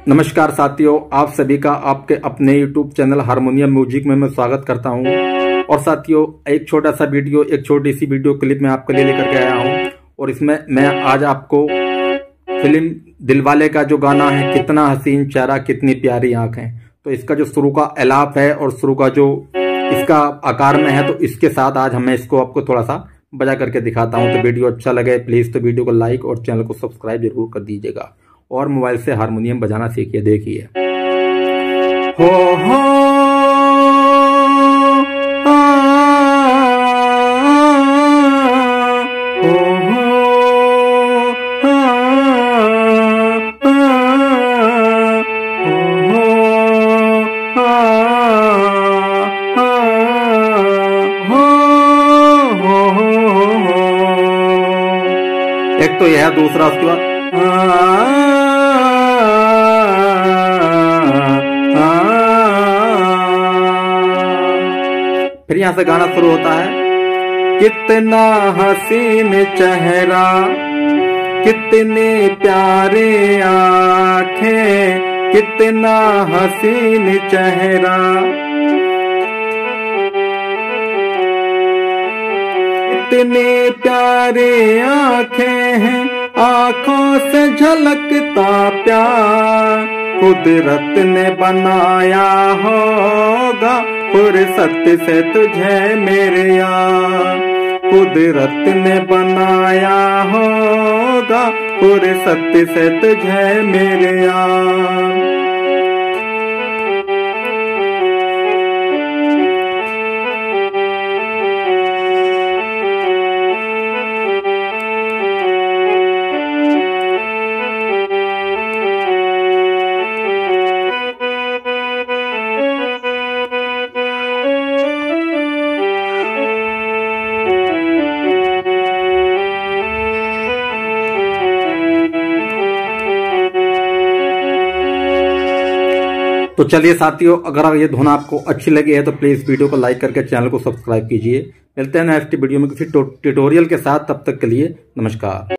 नमस्कार साथियों, आप सभी का आपके अपने YouTube चैनल हारमोनियम म्यूजिक में मैं स्वागत करता हूं। और साथियों, एक छोटा सा वीडियो, एक छोटी सी वीडियो क्लिप मैं आपके लिए लेकर के आया हूं। और इसमें मैं आज आपको फिल्म दिलवाले का जो गाना है, कितना हसीन चेहरा कितनी प्यारी आंखें, तो इसका जो शुरू का एलाप है और शुरू का जो इसका आकार में है, तो इसके साथ आज मैं इसको आपको थोड़ा सा बजा करके दिखाता हूं। तो वीडियो अच्छा लगे प्लीज तो वीडियो को लाइक और चैनल को सब्सक्राइब जरूर कर दीजिएगा और मोबाइल से हारमोनियम बजाना सीखिए। देखिए हो एक तो यह, दूसरा उसके बाद फिर यहां से गाना शुरू होता है। कितना हसीन चेहरा कितने प्यारे आंखें, कितना हसीन चेहरा कितने प्यारे आंखें हैं, आंखों से झलकता प्यार कुदरत ने बनाया होगा, फुर्सत से तुझे मेरे यार। कुदरत ने बनाया होगा, फुर्सत से तुझे मेरे यार। तो चलिए साथियों, अगर ये धुन आपको अच्छी लगी है तो प्लीज वीडियो को लाइक करके चैनल को सब्सक्राइब कीजिए। मिलते हैं नेक्स्ट वीडियो में किसी ट्यूटोरियल के साथ, तब तक के लिए नमस्कार।